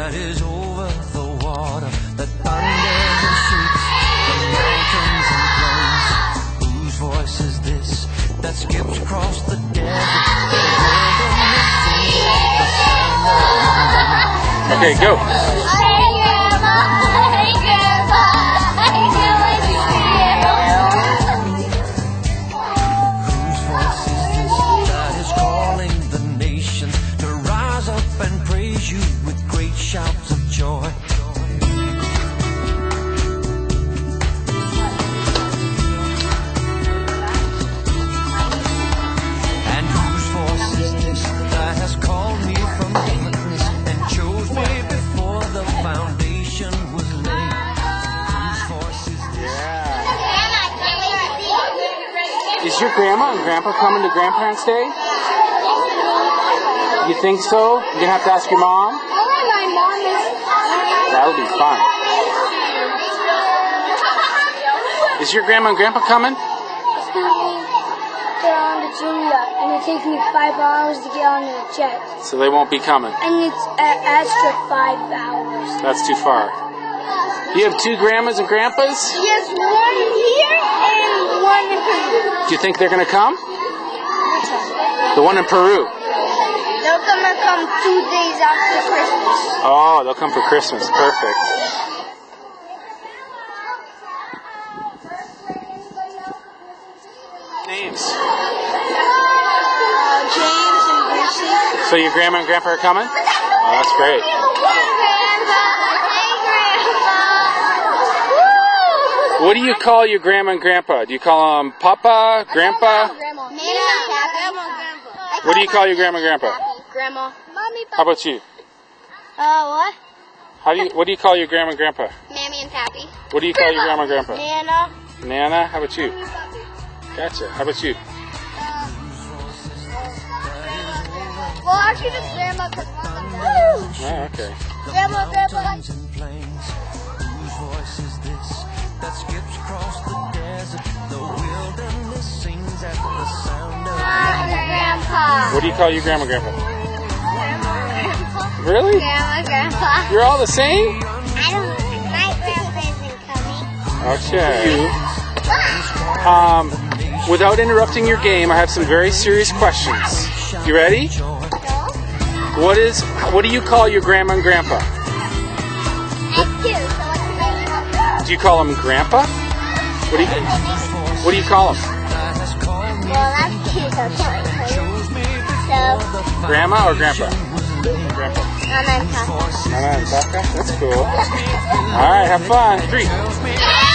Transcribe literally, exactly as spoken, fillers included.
that is over the water, that thunders and shrieks, the mountains and plains. Whose voice is this that skips across the desert? Okay, go. You with great shouts of joy. And whose voice is this that has called me from darkness and chose me before the foundation was laid? Whose voice is this? Yeah. Is your grandma and grandpa coming to Grandparents' Day? You think so? You're gonna have to ask your mom? I want my mom is. That would be fun. Is your grandma and grandpa coming? It's gonna be get on the Julia, and it takes me five hours to get on the jet. So they won't be coming. And it's an extra five hours. That's too far. You have two grandmas and grandpas? Yes, one here and one in Peru. Do you think they're gonna come? The one in Peru. They'll come and come two days after Christmas. Oh, they'll come for Christmas. Perfect. Names? Uh, James and Lucy. So your grandma and grandpa are coming? Oh, that's great. What do you call your grandma and grandpa? Do you call them Papa, Grandpa? Grandma. Grandma. What do you call your grandma and grandpa? Grandma. Mommy, How about you? Uh, what? How do you? What do you call your grandma and grandpa? Mammy and Pappy. What do you call your grandma and grandpa? Nana. Nana. How about you? Gotcha. How about you? Well, actually, just Grandma, because one of them. Oh, okay. Grandma, Grandpa. Whose voice is this that skips across the desert? The wilderness sings at the sound of Grandpa. What do you call your grandma and grandpa? Grandma, Grandpa. Really? Grandma, Grandpa. You're all the same? I don't know. My grandpa isn't coming. Okay. Um, without interrupting your game, I have some very serious questions. You ready? What is? What do you call your grandma and grandpa? I do. So what's the name? Do you call them grandpa? What do you? What do you call them? Well, that's cute. So, so Grandma or grandpa? Grandpa. Mama and Papa. Mama and Papa? That's cool. All right, have fun. Three.